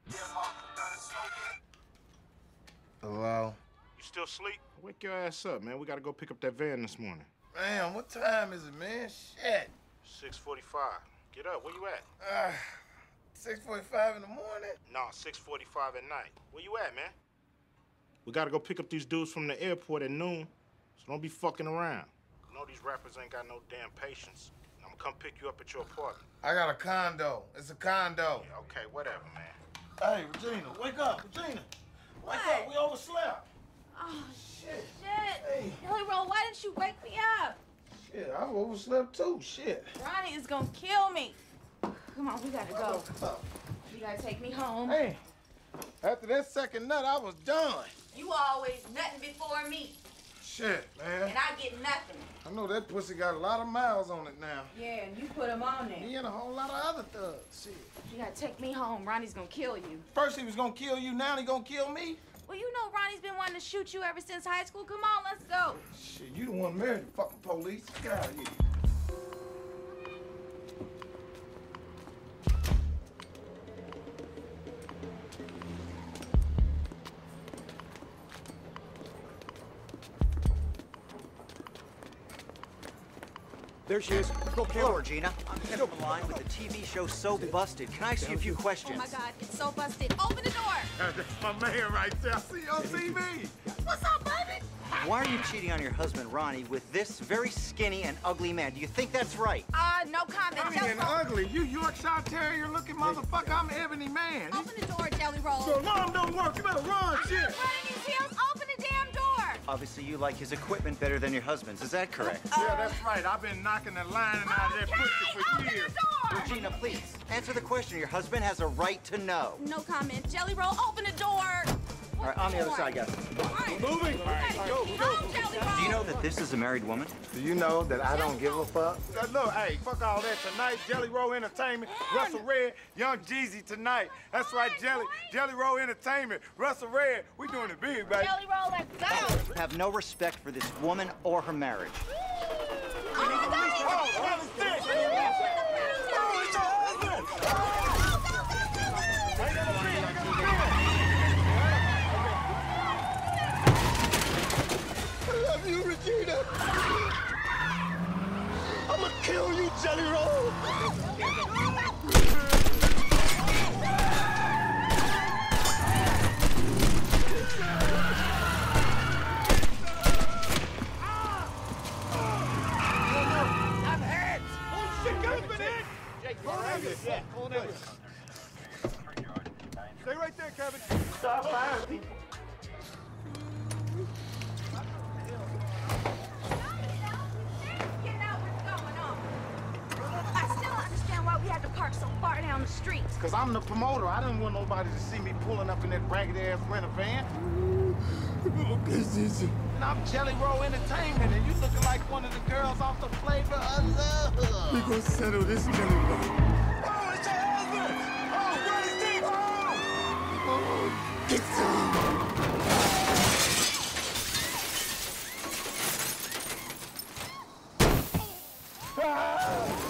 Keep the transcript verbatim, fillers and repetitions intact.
Hello? You still asleep? Wake your ass up, man. We gotta go pick up that van this morning. Damn, what time is it, man? Shit. six forty-five. Get up. Where you at? Uh, six forty-five in the morning? Nah, six forty-five at night. Where you at, man? We gotta go pick up these dudes from the airport at noon, so don't be fucking around. You know these rappers ain't got no damn patience. I'm gonna come pick you up at your apartment. I got a condo. It's a condo. Yeah, okay, whatever, man. Hey, Regina, wake up, Regina. Wake What? up, we overslept. Oh, Shit. shit. Hey. Jelly Roll, why didn't you wake me up? Shit, I overslept too, shit. Ronnie is gonna kill me. Come on, we gotta go. Oh. You gotta take me home. Hey, after that second nut, I was done. You always nutting before me, Shit, man. and I get nothing. I know that pussy got a lot of miles on it now. Yeah, and you put them on there. Me and a whole lot of other thugs, shit. You gotta take me home. Ronnie's gonna kill you. First he was gonna kill you, now he gonna kill me? Well, you know Ronnie's been wanting to shoot you ever since high school. Come on, let's go. Shit, you the one married the fucking police. Get out of here. There she is. Go kill her, Regina. I'm Kevin Line with the T V show So Busted. Can I ask you a few questions? Oh my God, it's so busted. Open the door. That's my man right there. I see you on T V. What's up, baby? Why are you cheating on your husband, Ronnie, with this very skinny and ugly man? Do you think that's right? Uh, no comment. I Jelly ain't Roll. ugly. You Yorkshire Terrier looking motherfucker. I'm Ebony Man. Open the door, Jelly Roll. So alarm don't work. You better run, I'm shit. not running his heels. Open the damn door. Obviously, you like his equipment better than your husband's. Is that correct? Yeah, that's right. I've been knocking the lining out of that Okay, pussy for open years. the door. Regina, please, answer the question. Your husband has a right to know. No comment. Jelly Roll, open the door. All right, on the other side, guys. Moving. All right, go, go. Jelly Roll. Do you know that this is a married woman? Do you know that I don't give a fuck? Uh, look, hey, fuck all that tonight. Jelly Roll Entertainment, Russell Red, Young Jeezy tonight. That's right, Jelly, Jelly Roll Entertainment, Russell Red. We doing it big, baby. Jelly Roll, let's go. Have no respect for this woman or her marriage. Oh, my God. Oh, what is this? Oh, it's your husband. I got a beat, I got a beat. I love you, Regina. I'ma kill you, Jelly Roll. I'm hurt. Oh, shit, guys, been hit. Hold on, yeah, hold on. Stay right there, Kevin. Stop firing people. So far down the street. Cause I'm the promoter. I didn't want nobody to see me pulling up in that ragged ass rental van. And I'm Jelly Roll Entertainment, and you looking like one of the girls off the Flavor of Love. We gonna settle this, Jelly Roll. Oh, it's your husband! Oh, where's Steve? Oh! Oh, get some! Ah!